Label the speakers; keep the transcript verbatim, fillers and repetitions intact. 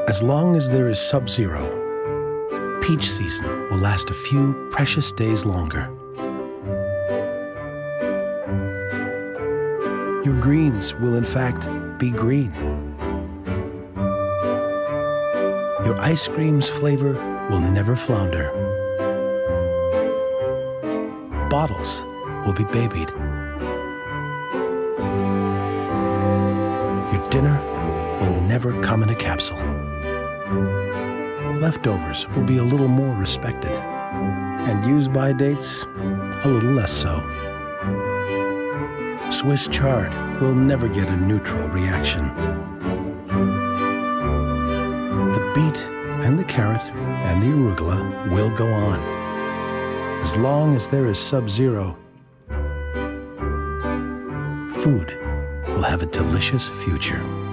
Speaker 1: As long as there is Subzero, peach season will last a few precious days longer. Your greens will in fact be green. Your ice cream's flavor will never flounder. Bottles will be babied. Your dinner will never come in a capsule. Leftovers will be a little more respected, and use-by dates a little less so. Swiss chard will never get a neutral reaction. The beet and the carrot and the arugula will go on. As long as there is Subzero, food will have a delicious future.